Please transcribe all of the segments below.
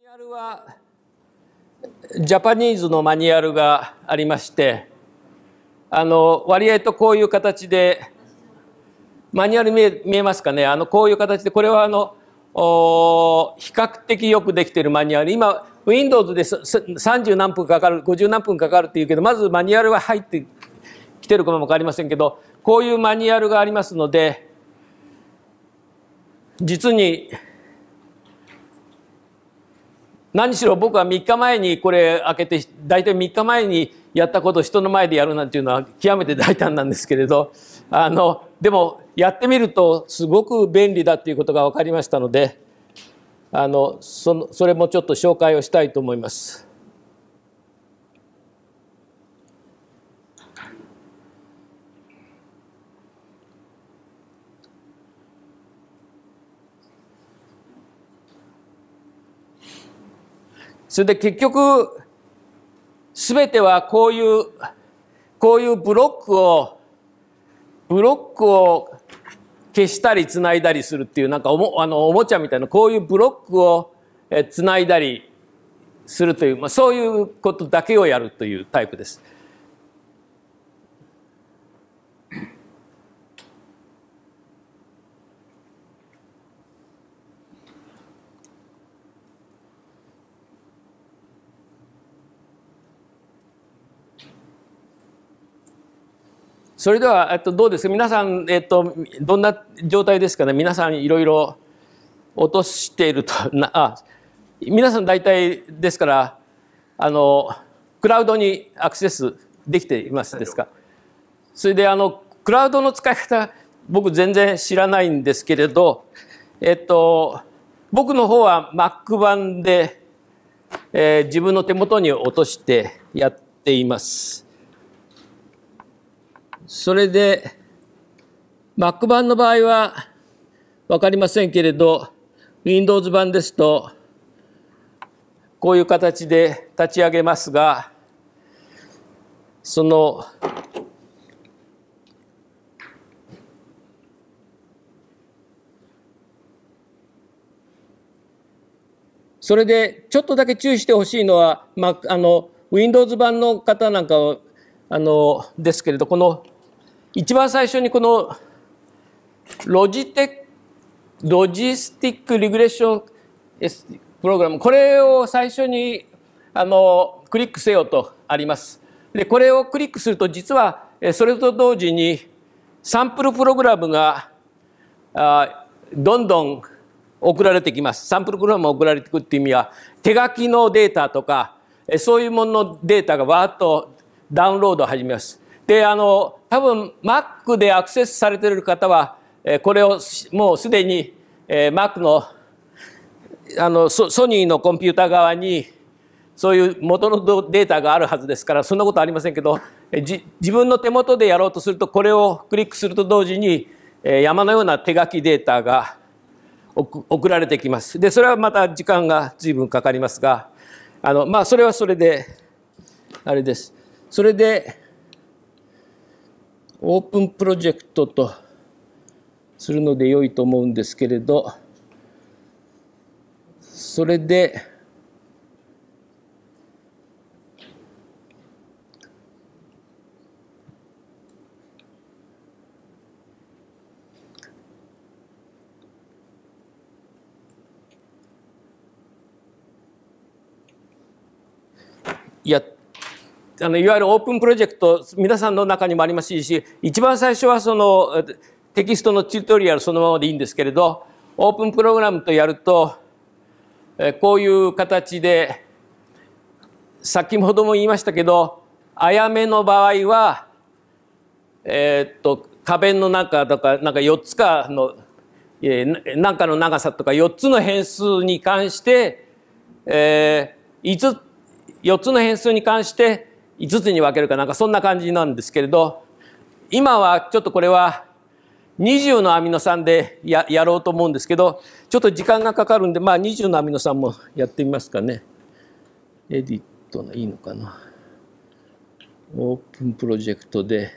ニュアルはジャパニーズのマニュアルがありまして、割合とこういう形でマニュアル見えますかね。こういう形で、これは比較的よくできているマニュアル。今 Windows で30何分かかる、50何分かかるっていうけど、まずマニュアルが入ってきてるかもわかりませんけど、こういうマニュアルがありますので、実に何しろ僕は3日前にこれ開けて、大体3日前にやったことを人の前でやるなんていうのは極めて大胆なんですけれど、でもやってみるとすごく便利だっていうことが分かりましたので、それもちょっと紹介をしたいと思います。それで結局全てはこういうブロックを消したりつないだりするっていう、なんかおもちゃみたいなこういうブロックをつないだりするという、そういうことだけをやるというタイプです。それではどうですか皆さん、どんな状態ですかね。皆さんいろいろ落としていると皆さん大体ですからクラウドにアクセスできていますですか。それでクラウドの使い方僕全然知らないんですけれど、僕の方は Mac 版で、自分の手元に落としてやっています。それで Mac 版の場合は分かりませんけれど、 Windows 版ですとこういう形で立ち上げますが、それでちょっとだけ注意してほしいのは、Windows 版の方なんかですけれど、この一番最初にこのロジスティックリグレッションプログラム、これを最初にクリックせよとあります。でこれをクリックすると、実はそれと同時にサンプルプログラムがどんどん送られてきます。サンプルプログラムが送られてくるっていう意味は、手書きのデータとかそういうもののデータがわーっとダウンロードを始めます。で多分 Mac でアクセスされている方はこれをもうすでに Mac のソニーのコンピューター側にそういう元のデータがあるはずですから、そんなことありませんけど、自分の手元でやろうとすると、これをクリックすると同時に山のような手書きデータが送られてきます。でそれはまた時間が随分かかりますが、それはそれであれです。それでオープンプロジェクトとするので良いと思うんですけれど、それでいわゆるオープンプロジェクト、皆さんの中にもありますし、一番最初はそのテキストのチュートリアルそのままでいいんですけれど、オープンプログラムとやるとこういう形で、先ほども言いましたけど、あやめの場合は花弁の中とかなんか4つかの何かの長さとか4つの変数に関して4つの変数に関して5つに分けるかなんかそんな感じなんですけれど、今はちょっとこれは20のアミノ酸でやろうと思うんですけど、ちょっと時間がかかるんで、20のアミノ酸もやってみますかね。エディットがいいのかな。オープンプロジェクトで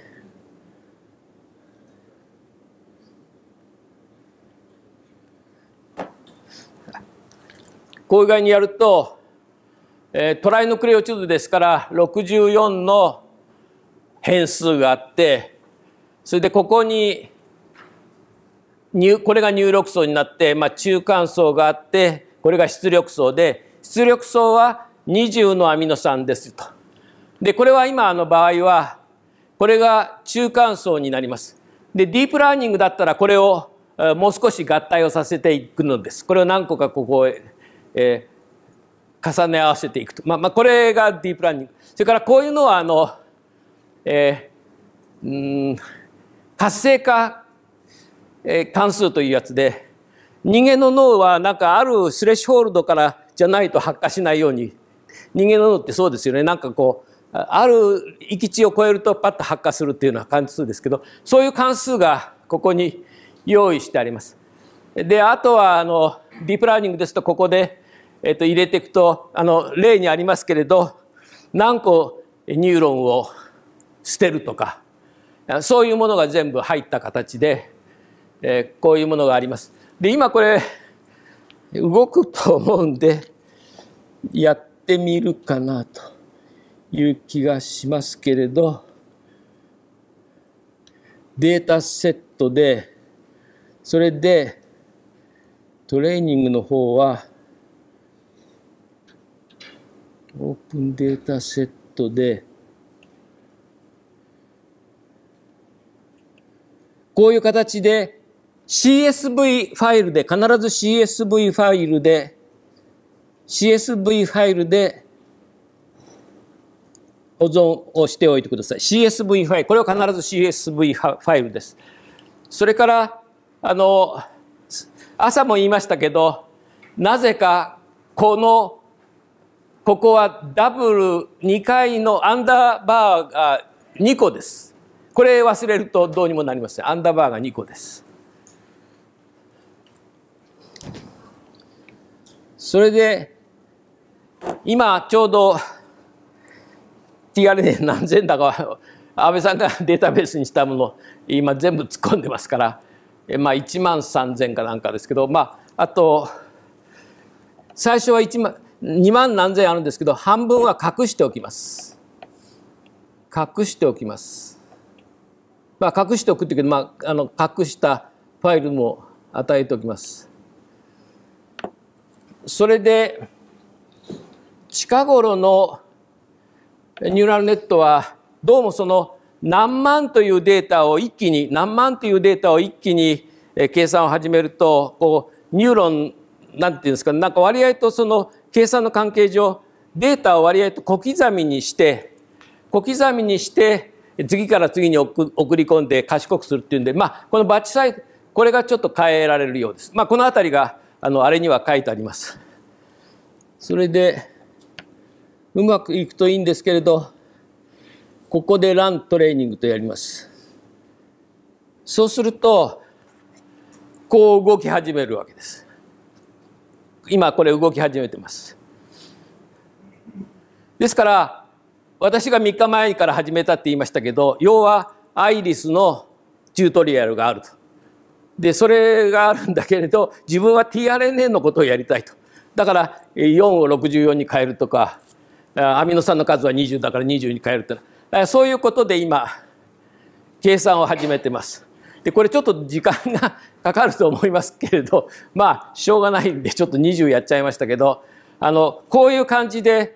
こういう具合にやると、トライヌクレオチドですから64の変数があって、それでここにこれが入力層になって、中間層があって、これが出力層で、出力層は20のアミノ酸ですと。で、これは今の場合は、これが中間層になります。で、ディープラーニングだったらこれをもう少し合体をさせていくのです。これを何個かここへ、重ね合わせていくと。これがディープラーニング。それからこういうのは活性化関数というやつで、人間の脳はなんかあるスレッシュホールドからじゃないと発火しないように、人間の脳ってそうですよね。なんかこうある域値を超えるとパッと発火するっていうような関数ですけど、そういう関数がここに用意してあります。で、あとはディープラーニングですとここで入れていくと例にありますけれど、何個ニューロンを捨てるとか、そういうものが全部入った形で、こういうものがあります。で、今これ動くと思うんでやってみるかなという気がしますけれど、データセットで、それでトレーニングの方はオープンデータセットでこういう形で CSV ファイルで、必ず CSV ファイルで保存をしておいてください。CSV ファイル、これは必ず CSV ファイルです。それから朝も言いましたけど、なぜかここはダブル2回のアンダーバーが2個です。これ忘れるとどうにもなりません。アンダーバーが2個です。それで今ちょうど TRNA 何千だか安倍さんがデータベースにしたもの今全部突っ込んでますから、1万3000かなんかですけど、あと最初は2万何千あるんですけど、半分は隠しておきます。隠しておきます。隠しておくっていうけど、隠したファイルも与えておきます。それで近頃のニューラルネットはどうもその何万というデータを一気に計算を始めると、こうニューロンなんていうんですか、なんか割合とその計算の関係上データを割合と小刻みにして次から次に送り込んで賢くするっていうんで、このバッチサイズ、これがちょっと変えられるようです。このあたりがあれには書いてあります。それでうまくいくといいんですけれど、ここでラントレーニングとやります。そうするとこう動き始めるわけです。今これ動き始めてます。ですから私が3日前から始めたって言いましたけど、要はアイリスのチュートリアルがあると。でそれがあるんだけれど、自分は tRNA のことをやりたいと。だから4を64に変えるとか、アミノ酸の数は20だから20に変えるとか、そういうことで今計算を始めてます。でこれちょっと時間がかかると思いますけれど、しょうがないんでちょっと20やっちゃいましたけど、こういう感じで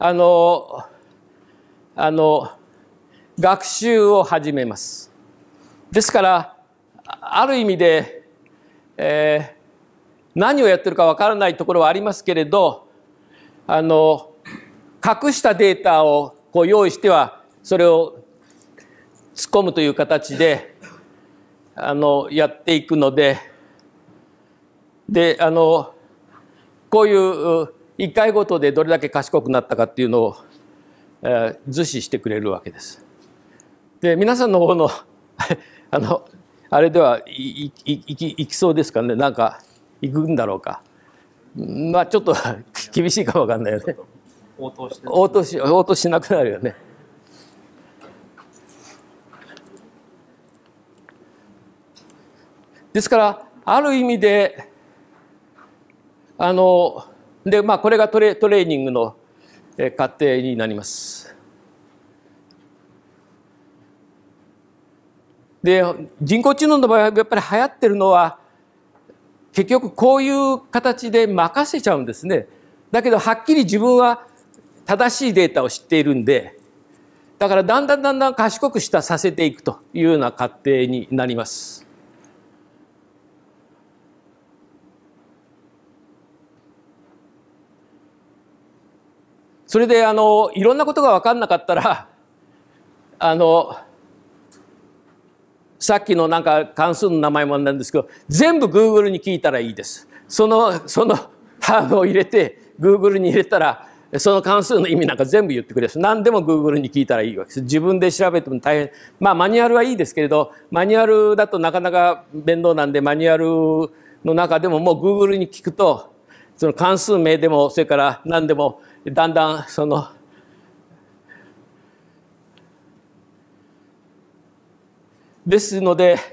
学習を始めます。ですからある意味で、何をやってるかわからないところはありますけれど、隠したデータをこう用意してはそれを突っ込むという形でやっていくので、こういう1回ごとでどれだけ賢くなったかっていうのを、図示してくれるわけです。で皆さんの方のあれではいきそうですかね。なんか行くんだろうか。ちょっと厳しいかもわかんないよね。応答しなくなるよね。ですからある意味でで、これがトレーニングの過程になります。で、人工知能の場合はやっぱり流行ってるのは、結局こういう形で任せちゃうんですね。だけどはっきり自分は正しいデータを知っているんで、だからだんだん賢くさせていくというような過程になります。それでいろんなことが分かんなかったらさっきのなんか関数の名前もなんですけど、全部 Google に聞いたらいいです。その単語を入れて Google に入れたら、その関数の意味なんか全部言ってくれます。何でも Google に聞いたらいいわけです。自分で調べても大変。マニュアルはいいですけれど、マニュアルだとなかなか面倒なんで、マニュアルの中でももう Google に聞くと、その関数名でも、それから何でも、だんだんですので、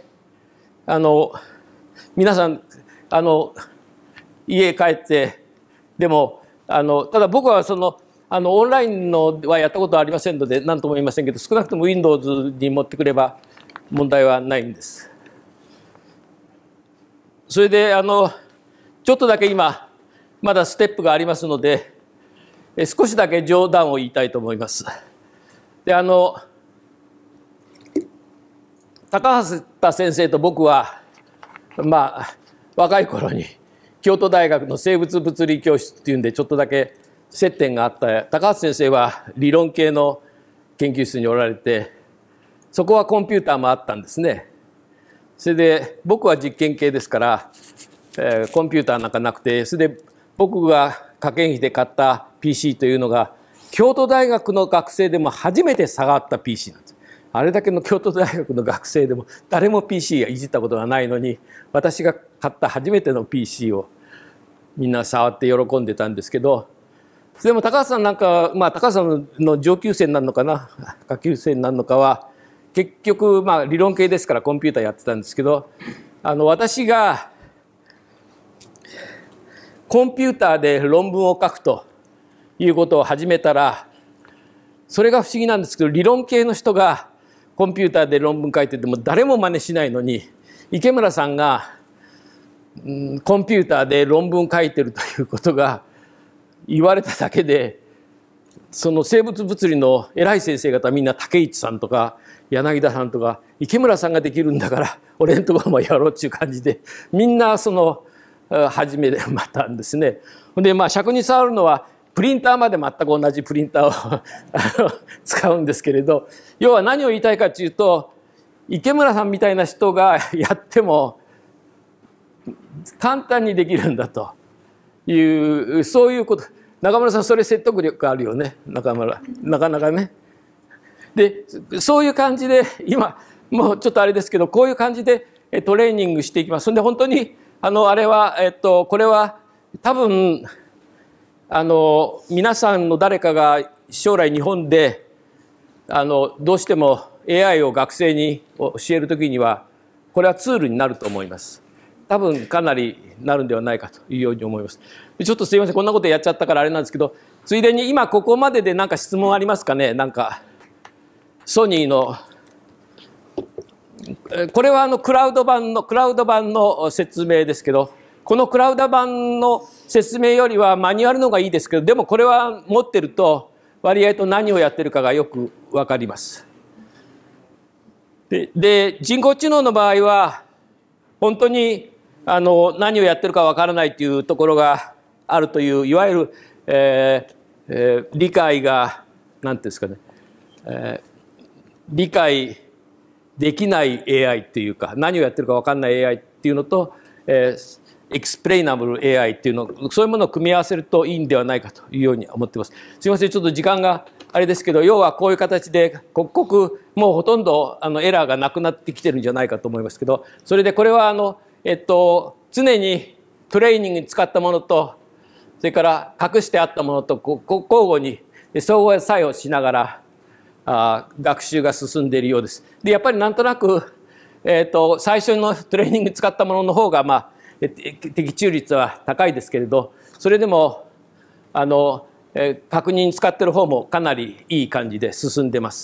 皆さん家帰ってでもただ僕はオンラインのはやったことはありませんので何とも言いませんけど、少なくとも Windows に持ってくれば問題はないんです。それでちょっとだけ今まだステップがありますので、少しだけ冗談を言いたいと思います。で高畑先生と僕は若い頃に京都大学の生物物理教室っていうんでちょっとだけ接点があった。高畑先生は理論系の研究室におられて、そこはコンピューターもあったんですね。それで僕は実験系ですから、コンピューターなんかなくて、それで僕が科研費で買った PC というのが京都大学の学生でも初めて触った PC なんです。あれだけの京都大学の学生でも誰も PC いじったことがないのに、私が買った初めての PC をみんな触って喜んでたんですけど、でも高橋さんなんか、高橋さんの上級生になるのかな、下級生になるのかは結局理論系ですからコンピューターやってたんですけど、私がコンピューターで論文を書くということを始めたら、それが不思議なんですけど、理論系の人がコンピューターで論文書いてても誰も真似しないのに、池村さんがコンピューターで論文書いてるということが言われただけで、その生物物理の偉い先生方みんな竹市さんとか柳田さんとか、池村さんができるんだから俺んところもやろうっていう感じで、みんな初めてまたんですね。で尺に触るのはプリンターまで全く同じプリンターを使うんですけれど、要は何を言いたいかというと、池村さんみたいな人がやっても簡単にできるんだという、そういうこと。中村さんそれ説得力あるよね、中村。なかなかね。でそういう感じで今もうちょっとあれですけど、こういう感じでトレーニングしていきます。それで本当にあれはこれは多分皆さんの誰かが将来日本でどうしても AI を学生に教えるときにはこれはツールになると思います。多分かなりなるんではないかというように思います。ちょっとすいません、こんなことやっちゃったからあれなんですけど、ついでに今ここまでで何か質問ありますかね。なんかソニーのこれはクラウド版の説明ですけど、このクラウド版の説明よりはマニュアルの方がいいですけど、でもこれは持ってると割合と何をやってるかがよく分かります。で人工知能の場合は本当に何をやってるか分からないというところがあるという、いわゆる、理解が何ていうんですかね、理解できない AI っていうか、何をやってるか分かんない AI っていうのと、explainable AI っていうの、そういうものを組み合わせるといいんではないかというように思っています。すいません、ちょっと時間があれですけど、要はこういう形で刻々もうほとんどエラーがなくなってきてるんじゃないかと思いますけど、それでこれは常にトレーニングに使ったものと、それから隠してあったものと交互に相互作用しながら学習が進んでいるようです。でやっぱりなんとなく、最初のトレーニングに使ったものの方が的中率は高いですけれど、それでも確認使ってる方もかなりいい感じで進んでます。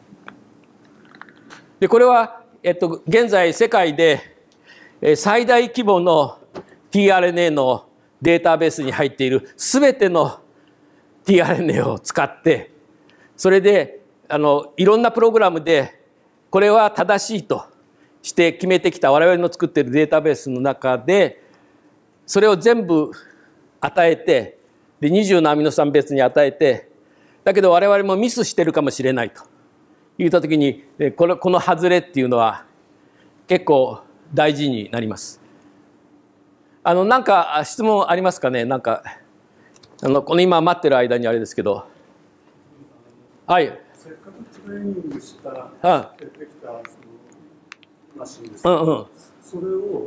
でこれは、現在世界で最大規模の tRNA のデータベースに入っている全ての tRNA を使って、それでいろんなプログラムでこれは正しいとして決めてきた我々の作っているデータベースの中で、それを全部与えて、で20のアミノ酸別に与えて、だけど我々もミスしてるかもしれないと言った時に、この外れっていうのは結構大事になります。なんか質問ありますかね。なんかこの今待ってる間にあれですけど、はい。 せっかくトレーニングした出てきたそのマシンですけど、それを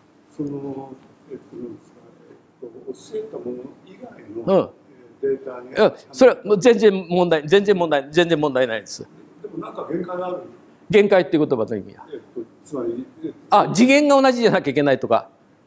教えたもの以外のデータに、 それは全然問題ないです。 でもなんか限界がある。 限界っていう言葉の意味は、 つまり次元が同じじゃなきゃいけないとか、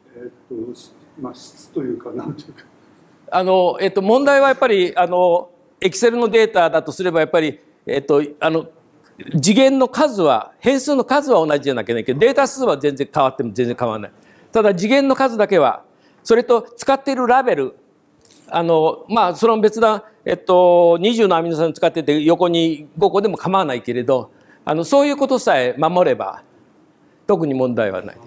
質というかなんていうか、 問題はやっぱりエクセルのデータだとすればやっぱり次元の数は変数の数は同じじゃなきゃいけないけど、データ数は全然変わっても全然変わらない。ただ次元の数だけは、それと使っているラベル、その別な20のアミノ酸使ってて横に5個でも構わないけれど、そういうことさえ守れば特に問題はないです。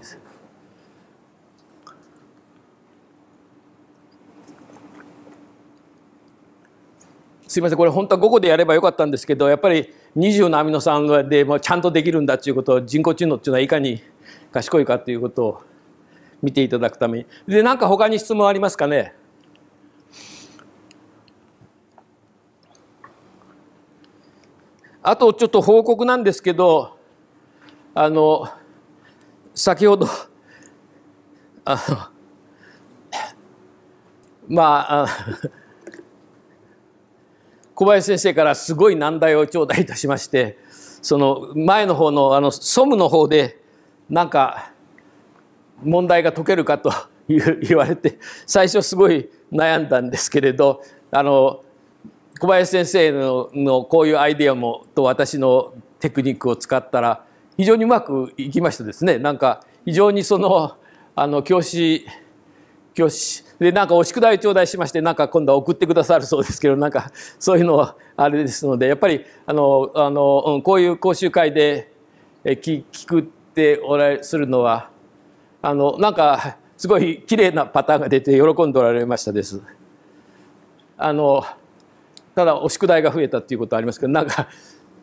すいません、これ本当は5個でやればよかったんですけど、やっぱり20のアミノ酸でもちゃんとできるんだということを、人工知能っていうのはいかに賢いかということを見ていただくために。で、なんか他に質問ありますかね。あとちょっと報告なんですけど、先ほど小林先生からすごい難題を頂戴いたしまして、その前の方のソムの方でなんか問題が解けるかと言われて、最初すごい悩んだんですけれど、小林先生のこういうアイデアと私のテクニックを使ったら非常にうまくいきましたですね。なんか非常に教師でなんかお宿題を頂戴しまして、なんか今度は送ってくださるそうですけど、なんかそういうのはあれですので、やっぱりこういう講習会で聞くってするのはなんかすごい綺麗なパターンが出て喜んでおられましたです。ただお宿題が増えたっていうことはありますけど、なんか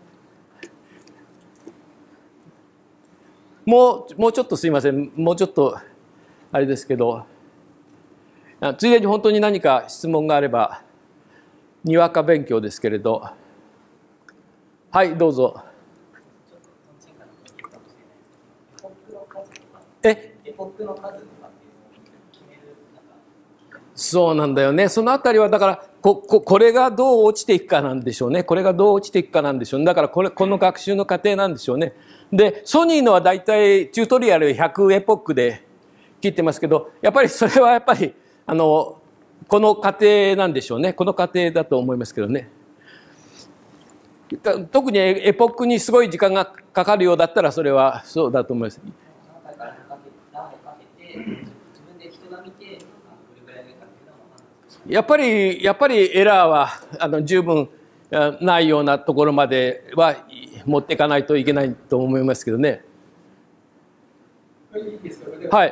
もうちょっとすいません、もうちょっとあれですけど、ついでに本当に何か質問があれば、にわか勉強ですけれど、はい、どうぞ。そうなんだよね。そのあたりはだからこれがどう落ちていくかなんでしょうね。これがどう落ちていくかなんでしょうね。だからこの学習の過程なんでしょうね。でソニーのはだいたいチュートリアル100エポックで切ってますけど、やっぱりそれはやっぱりこの過程なんでしょうね。この過程だと思いますけどね。特にエポックにすごい時間がかかるようだったらそれはそうだと思います。やっぱりエラーは十分ないようなところまでは持っていかないといけないと思いますけどね。はい。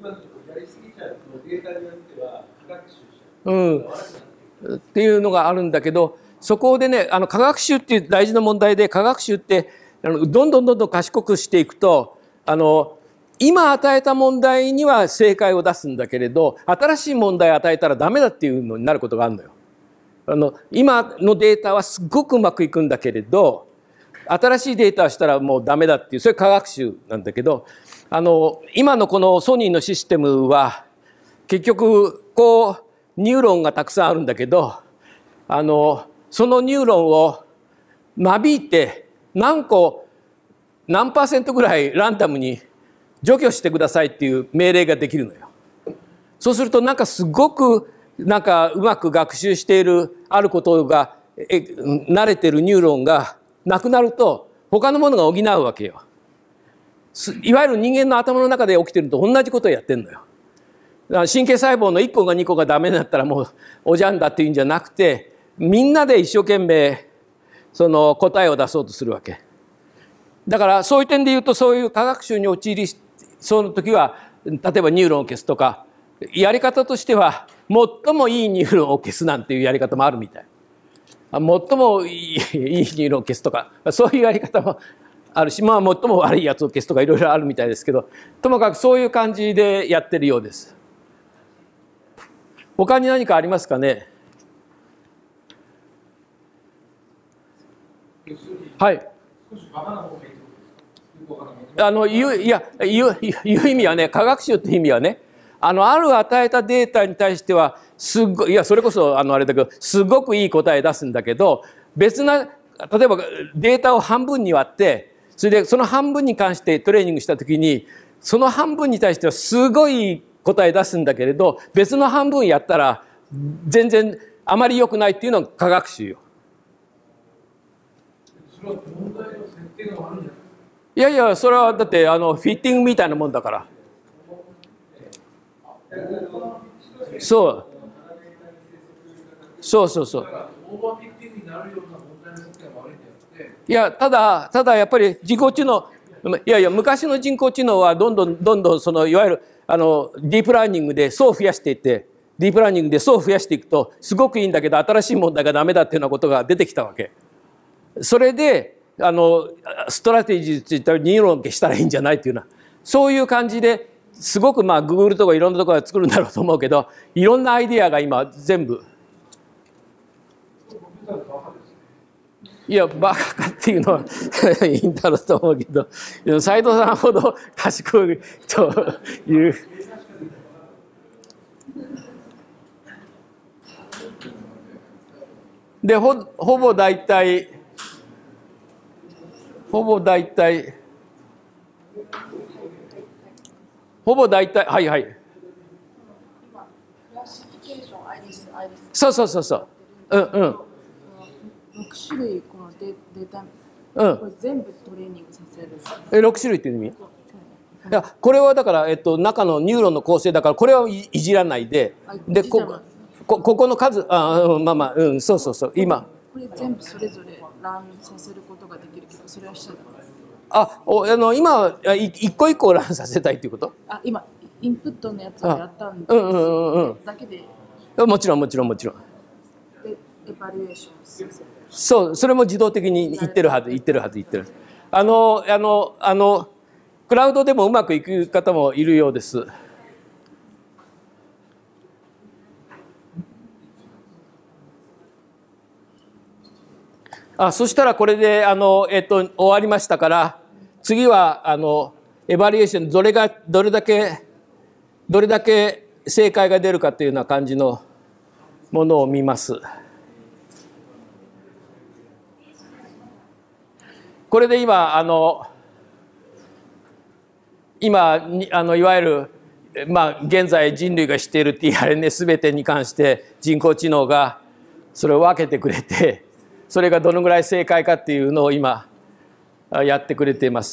っていうのがあるんだけど、そこでね、科学習っていう大事な問題で、科学習ってどんどん賢くしていくと今与えた問題には正解を出すんだけれど、新しい問題を与えたらダメだっていうのになることがあるのよ。今のデータはすごくうまくいくんだけれど、新しいデータをしたらもうダメだっていう、それ科学習なんだけど、今のこのソニーのシステムは結局ニューロンがたくさんあるんだけど、そのニューロンを間引いて何%ぐらいランダムに除去してくださいっていう命令ができるのよ。そうするとなんかすごくなんかうまく学習しているあることが慣れてるニューロンがなくなると他のものが補うわけよ。いわゆる人間の頭の中で起きてると同じことをやってるのよ。だから神経細胞の1個が2個がダメになったらもうおじゃんだっていうんじゃなくて、みんなで一生懸命その答えを出そうとするわけ。だからそういう点で言うと、そういう科学習に陥りその時は例えばニューロンを消すとか、やり方としては最もいいニューロンを消すなんていうやり方もあるみたい。最もいいニューロンを消すとか、そういうやり方もあるし、まあ最も悪いやつを消すとかいろいろあるみたいですけど、ともかくそういう感じでやってるようです。他に何かありますかね。はい。いう意味はね、科学習っていう意味はね、ある与えたデータに対してはすごい、それこそあれだけどすごくいい答え出すんだけど、別な例えばデータを半分に割って、それでその半分に関してトレーニングした時に、その半分に対してはすごい答え出すんだけれど、別の半分やったら全然あまり良くないっていうのが科学習よ。それは問題の設定が悪いんじゃないですか。いやいや、それはだってフィッティングみたいなもんだから。そうそうそうそう。いや、ただやっぱり人工知能、いやいや、昔の人工知能はどんどんそのいわゆるディープラーニングで層を増やしていって、ディープラーニングで層を増やしていくとすごくいいんだけど、新しい問題がダメだっていうようなことが出てきたわけ。それでストラテジーといったらニューロン消したらいいんじゃないっていうような、そういう感じですごくまあ Google とかいろんなところが作るんだろうと思うけど、いろんなアイディアが今全部。いやバカかっていうのはいいんだろうと思うけど、斉藤さんほど賢いという。でほぼ大体はいはい。そううんうん。 6種類このデータ、これ全部トレーニングさせる。 6種類っていう意味？いやこれはだから、中のニューロンの構成だから、これはいじらないで、でここの数、そう今。 これ全部それぞれランさせることができるけど、それはしちゃダメ。今一個一個ランさせたいっていうこと？ 今インプットのやつをやったんで、だけで。 もちろん。でエバリエーションする。 そう、それも自動的に言ってるはず。クラウドでもうまくいく方もいるようです。そしたらこれで終わりましたから、次はエバリエーション、どれだけ正解が出るかというような感じのものを見ます。これで今いわゆる現在人類が知っている tRNA すべてに関して人工知能がそれを分けてくれて、それがどのぐらい正解かっていうのを今やってくれています。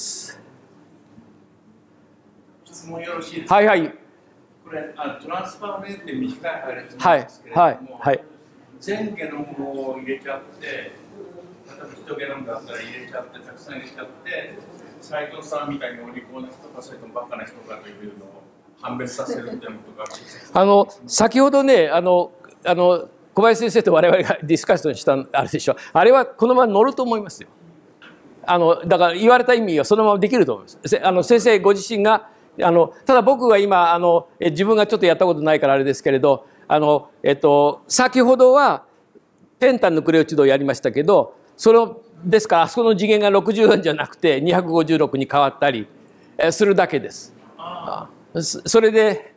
質問よろしいですか？ はいはい。 これトランスファーメーションって短い配列なんですけれども、全ゲノムを入れちゃって、例えば1ゲノムだったら入れちゃって、たくさん入れちゃって、斉藤さんみたいにお利口な人かそれともバカな人かというのを判別させるっていうことが先ほどね小林先生と我々がディスカッションしたあれでしょ、あれはこのまま乗ると思いますよ。だから言われた意味はそのままできると思います。先生ご自身がただ僕が今自分がちょっとやったことないからあれですけれど、先ほどはペンタヌクレオチドをやりましたけど、ですからあそこの次元が64じゃなくて256に変わったりするだけです。それで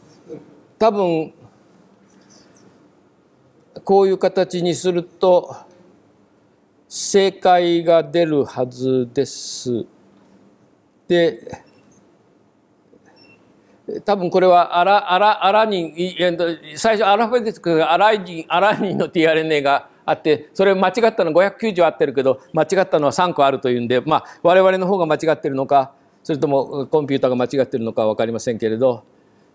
多分こういう形にすると正解が出るはずです。で、多分これはアラニン、最初アルファベティックアラニンの tRNA があって、それ間違ったの590合ってるけど、間違ったのは3個あるというんで、まあ我々の方が間違ってるのか、それともコンピューターが間違ってるのかは分かりませんけれど、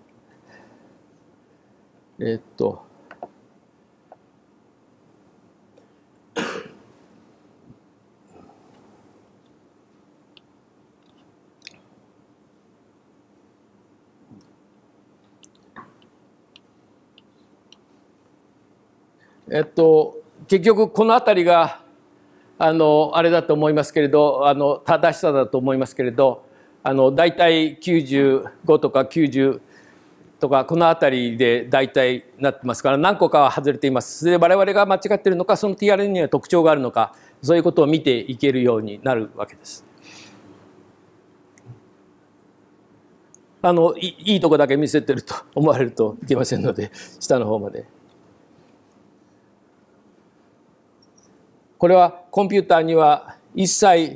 結局この辺りがあれだと思いますけれど、正しさだと思いますけれど、大体95とか90とかこの辺りで大体なってますから、何個かは外れています。で我々が間違っているのか、その tRNA には特徴があるのか、そういうことを見ていけるようになるわけです。いいとこだけ見せてると思われるといけませんので、下の方まで。これはコンピューターには一切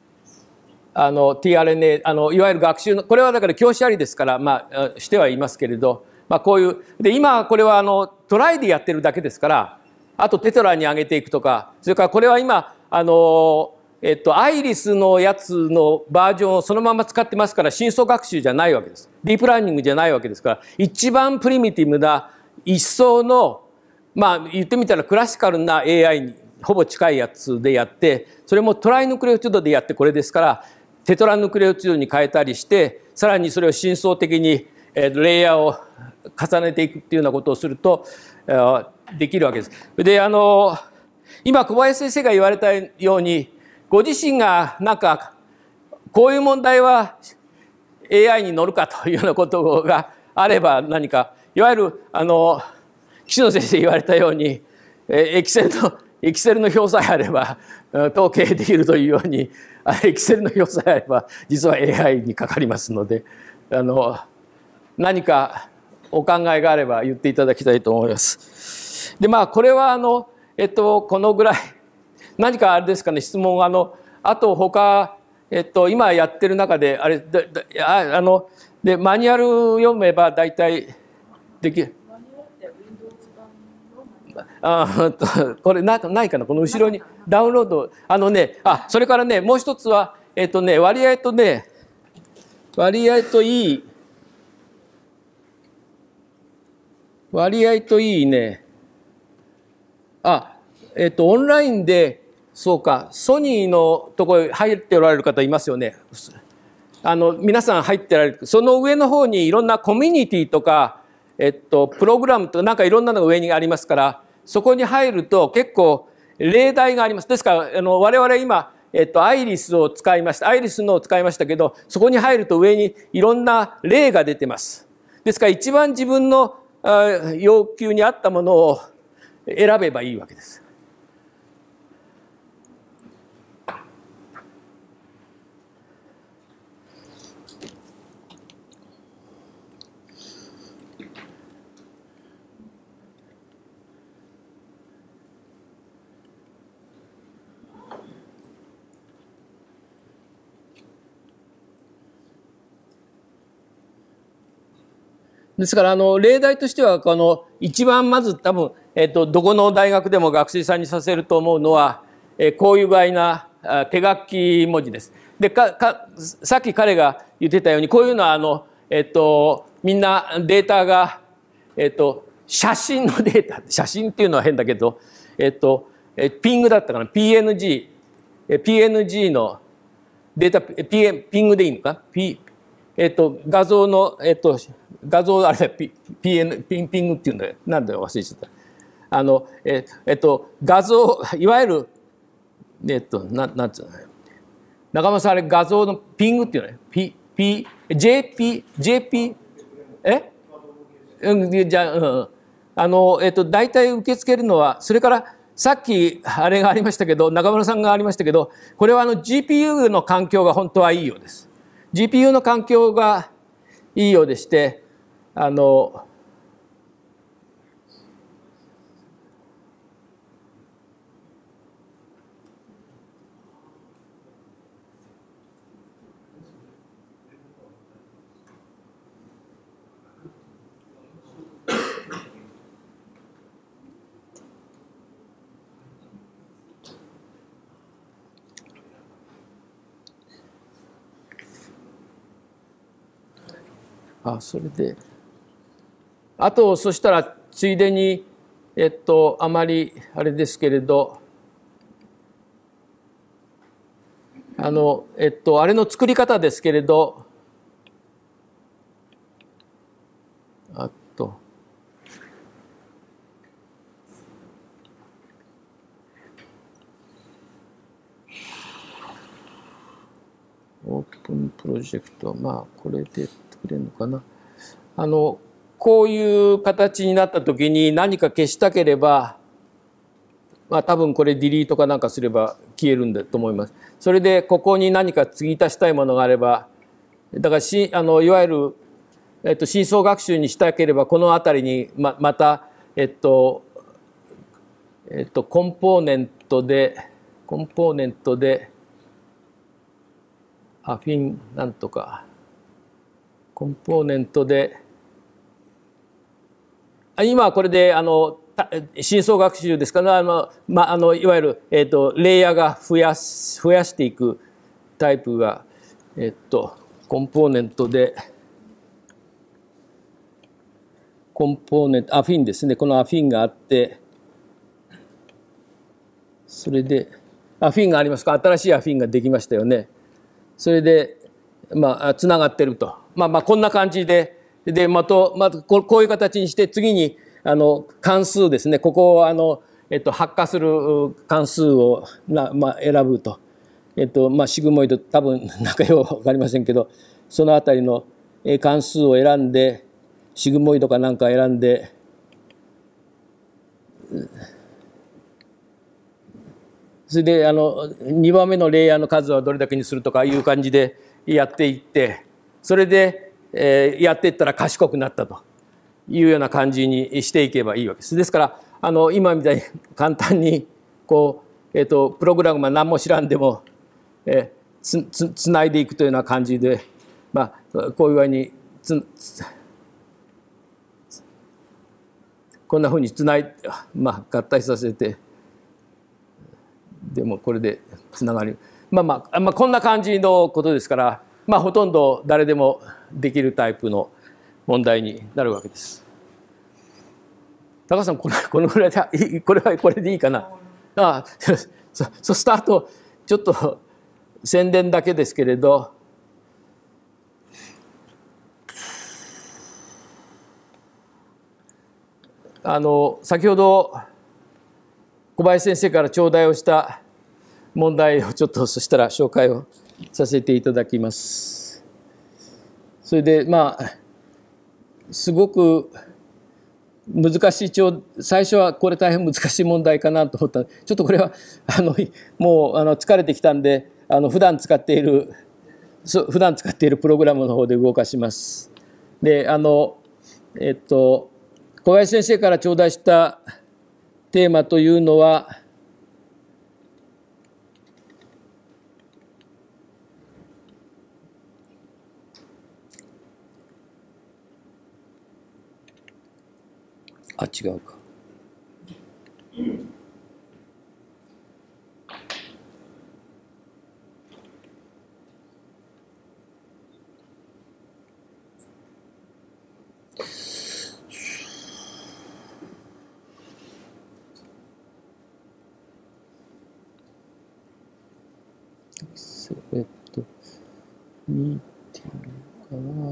tRNA いわゆる学習の、これはだから教師ありですから、まあしてはいますけれど、まあこういうで今これはトライでやってるだけですから、あとテトラに上げていくとか、それからこれは今アイリスのやつのバージョンをそのまま使ってますから、深層学習じゃないわけです。ディープラーニングじゃないわけですから、一番プリミティブな一層の、まあ言ってみたらクラシカルな AI にほぼ近いやつでやって、それもトライヌクレオチドでやってこれですから、テトラヌクレオチドに変えたりして、さらにそれを深層的にレイヤーを重ねていくっていうようなことをするとできるわけです。で今小林先生が言われたように、ご自身がなんかこういう問題は AI に乗るかというようなことがあれば、何かいわゆる岸野先生言われたようにエクセルの表さえあれば統計できるというように、エクセルの表さえあれば実は AI にかかりますので、何かお考えがあれば言っていただきたいと思います。でまあこれはこのぐらい、何かあれですかね、質問あと他今やってる中であれでマニュアル読めば大体できる。これないかな、この後ろにダウンロードそれからね、もう一つは割合といいね、オンラインで、そうか、ソニーのところに入っておられる方いますよね。皆さん入っておられる。その上の方にいろんなコミュニティとか、プログラムとかなんかいろんなのが上にありますから、そこに入ると結構例題があります。ですから我々今、アイリスを使いました。アイリスのを使いましたけど、そこに入ると上にいろんな例が出てます。ですから一番自分の要求に合ったものを選べばいいわけです。ですから例題としては一番まず多分どこの大学でも学生さんにさせると思うのはこういう具合な手書き文字です。でさっき彼が言ってたように、こういうのはみんなデータが写真のデータ、写真っていうのは変だけどピングだったかな、PNG のデータピングでいいのか、画像の画像あれピングっていうんだよ、なんだよ忘れちゃった。画像いわゆるなんつうの、中村さんあれ画像のピングっていうのね、JP じゃあ大体受け付けるのは、それからさっきあれがありましたけど、中村さんがありましたけど、これはGPU の環境が本当はいいようです。GPU の環境がいいようでして、 それであとそしたらついでにあまりあれですけれどあれの作り方ですけれどオープンプロジェクトまあこれで作れるのかな。こういう形になった時に何か消したければまあ多分これディリートかなんかすれば消えるんだと思います。それでここに何か継ぎ足したいものがあればだからいわゆる、深層学習にしたければこの辺りにまたコンポーネントでアフィンなんとかコンポーネントで今はこれで深層学習ですからいわゆるレイヤーが増やしていくタイプがコンポーネントでコンポーネントアフィンですね。このアフィンがあってそれでアフィンがありますか。新しいアフィンができましたよね。それでつながってるとこんな感じでまたこういう形にして次に関数ですね。ここを発火する関数を選ぶとシグモイド多分なんかよく分かりませんけどそのあたりの関数を選んでシグモイドかなんか選んでそれで2番目のレイヤーの数はどれだけにするとかいう感じでやっていってそれでやっていったら賢くなったというような感じにしていけばいいわけです。ですから今みたいに簡単にこう、プログラムは何も知らんでも、つないでいくというような感じで、こういう具合にこんなふうにつないで、合体させてでもこれでつながるこんな感じのことですからほとんど誰でもできるタイプの問題になるわけです。高橋さんこのぐらいでこれでいいかな。そうした後ちょっと宣伝だけですけれど先ほど小林先生から頂戴をした問題をちょっとそしたら紹介をさせていただきます。それですごく難しい最初はこれ大変難しい問題かなと思ったちょっとこれはもう疲れてきたんで普段使っているプログラムの方で動かします。で小林先生から頂戴したテーマというのは違うか。ミーティングかな。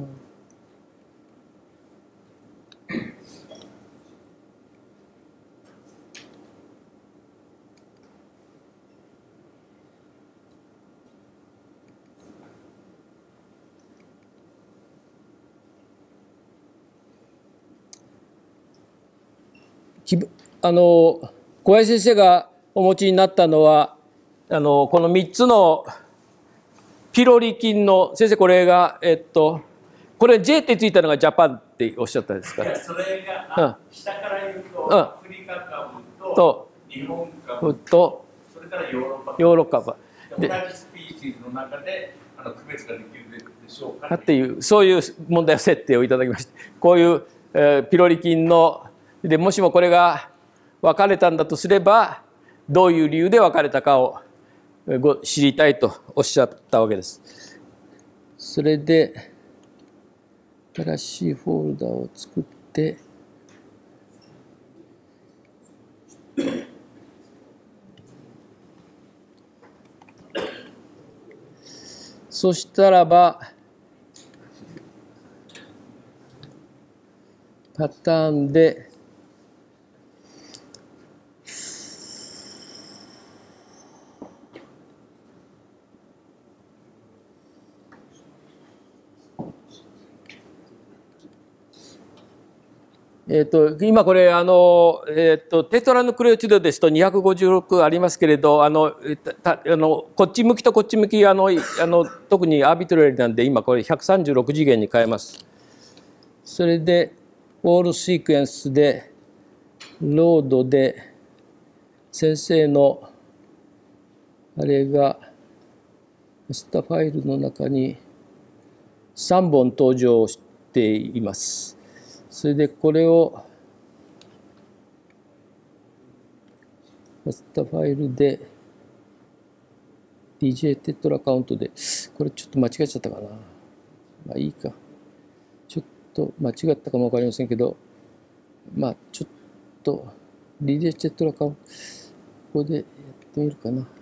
小林先生がお持ちになったのはこの3つのピロリ菌の先生これがこれ J ってついたのがジャパンっておっしゃったんですか。 それが、下から言うとアフリカ株と日本株とそれからヨーロッパ株で同じスピーシーズの中で区別ができるでしょうかっていうそういう問題設定をいただきまして、こういう、ピロリ菌のでもしもこれが分かれたんだとすればどういう理由で分かれたかを知りたいとおっしゃったわけです。それで新しいフォルダを作って、そしたらばパターンで今これテトラヌクレオチドですと256ありますけれど、こっち向きとこっち向き特にアービトラリーなんで今これ136次元に変えます。それでオールシークエンスでロードで先生のあれがマスターファイルの中に3本登場しています。それでこれをマスターファイルで DJ テトラカウントで、これちょっと間違えちゃったかな。まあいいか。ちょっと間違ったかもわかりませんけど、まあちょっと DJ テトラカウント、ここでやってみるかな。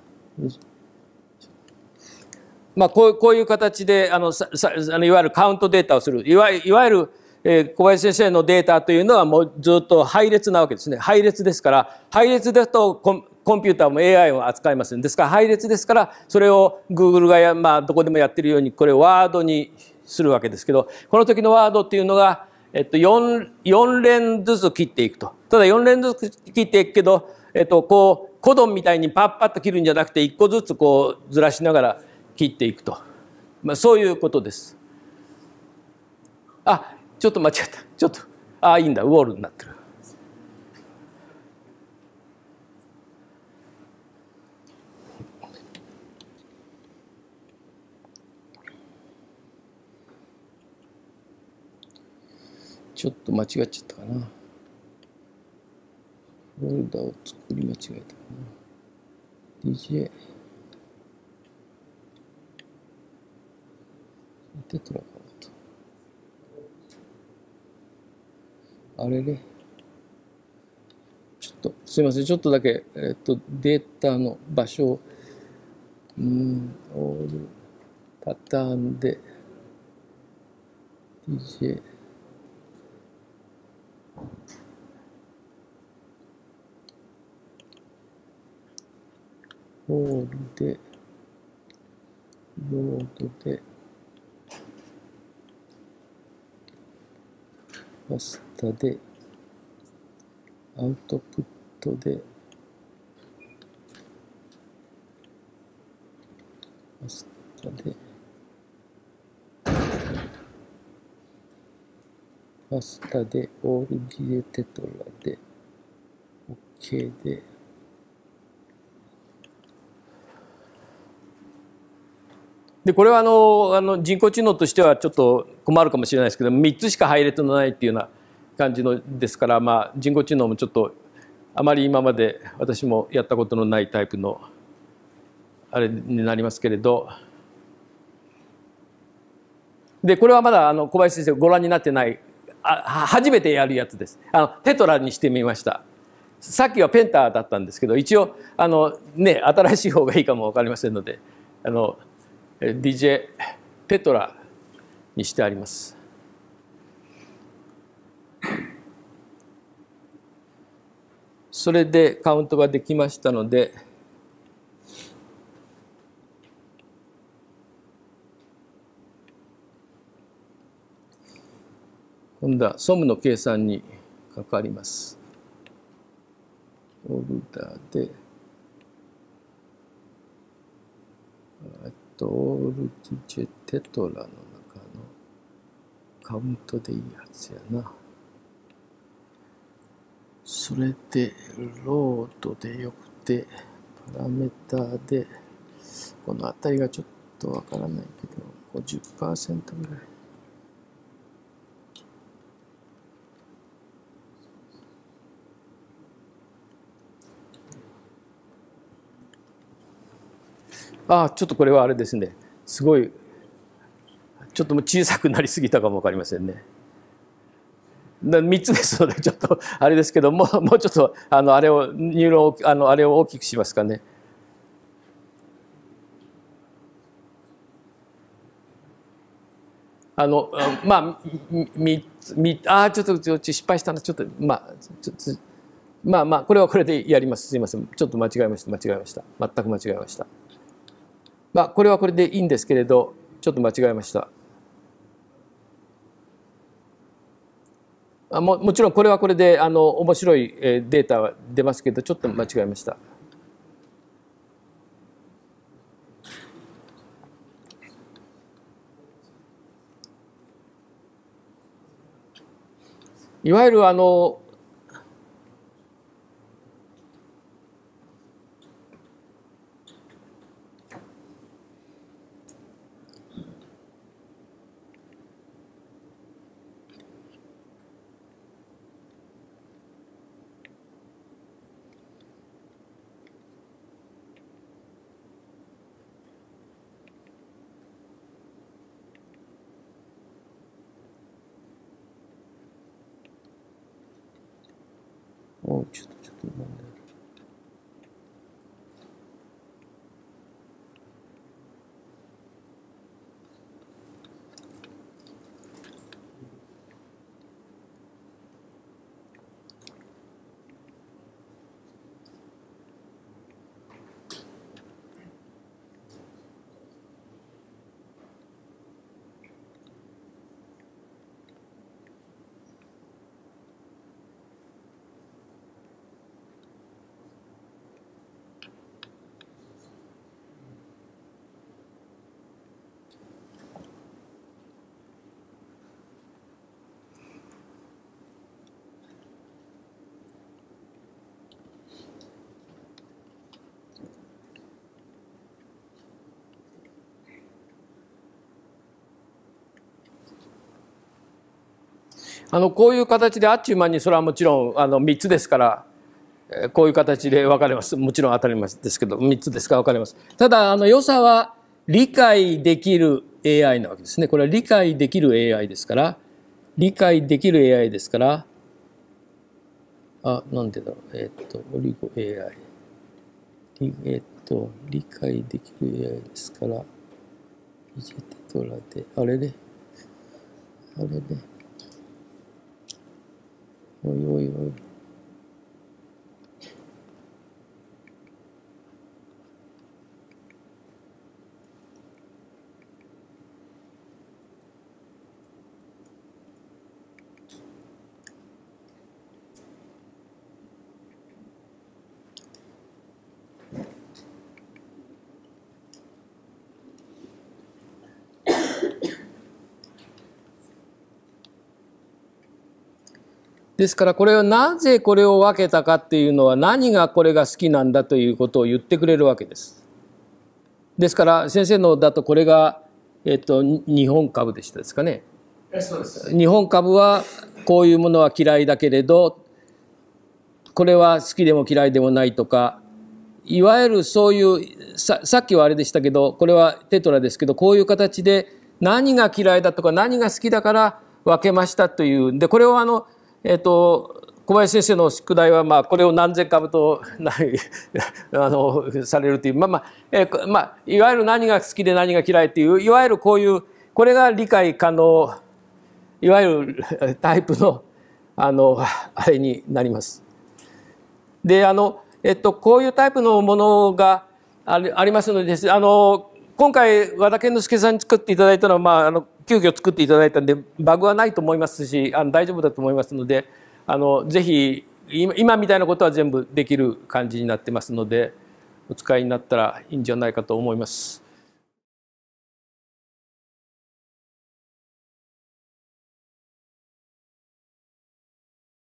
まあこういう形でいわゆるカウントデータをする。いわゆる小林先生のデータというのはもうずっと配列なわけですね。配列ですから、配列ですとコンピューターも AI を扱います。ですから配列ですから、それを Google がどこでもやってるように、これをワードにするわけですけど、この時のワードっていうのが、4連ずつ切っていくと。ただ4連ずつ切っていくけど、こう、コドンみたいにパッパッと切るんじゃなくて、1個ずつこうずらしながら切っていくと。まあそういうことです。あ、ちょっと間違った。ちょっと、いいんだ。ウォールになってる。ちょっと間違っちゃったかな。フォルダを作り間違えたかな。DJ テトラカウント。あれね。ちょっとすいません。ちょっとだけデータの場所をオールパターンで DJホールでロードでパスタでアウトプットでパスタでパスタでオールディエテトラで OK でこれは人工知能としてはちょっと困るかもしれないですけど、3つしか配列のないっていうような感じのですから、まあ人工知能もちょっとあまり今まで私もやったことのないタイプのあれになりますけれど、でこれはまだ小林先生ご覧になってない、初めてやるやつです。テトラにしてみました。さっきはペンタだったんですけど、一応新しい方がいいかも分かりませんのでDJ テトラにしてあります。それでカウントができましたので、今度はソムの計算にかかります。オルダーでオール DJ テトラの中のカウントでいいはずやな。それでロードでよくてパラメーターでこの辺りがちょっとわからないけど 50% ぐらい。ちょっとこれはあれですね。すごいちょっと小さくなりすぎたかも分かりませんね。3つですのでちょっとあれですけどもうちょっとあれをニューロンあれを大きくしますかね。まあちょっと失敗したなちょっとまあこれはこれでやります。すいませんちょっと間違えました全く間違えました。これはこれでいいんですけれどちょっと間違えました。もちろんこれはこれで面白いデータは出ますけどちょっと間違えました。いわゆるちょっとなんだろこういう形であっちゅう間にそれはもちろん3つですからこういう形で分かれます。もちろん当たり前ですけど3つですから分かれます。ただ良さは理解できる AI なわけですね。これは理解できる AI ですからなんでだろうオリゴ AI 理解できる AI ですからイジェテトラであれねおいですからこれはなぜこれを分けたかっていうのは何がこれが好きなんだということを言ってくれるわけです。ですから先生のだとこれが、日本株でしたですかね。 そうです。 日本株はこういうものは嫌いだけれどこれは好きでも嫌いでもないとかいわゆるそういうさっきはあれでしたけどこれはテトラですけどこういう形で何が嫌いだとか何が好きだから分けましたというでこれを小林先生の宿題はこれを何千株とされるといういわゆる何が好きで何が嫌いっていういわゆるこういうこれが理解可能いわゆるタイプのあれになります。でこういうタイプのものがありますのでです今回和田健之介さんに作っていただいたのは急遽作っていただいたんでバグはないと思いますし大丈夫だと思いますのでぜひ今みたいなことは全部できる感じになってますのでお使いになったらいいんじゃないかと思います。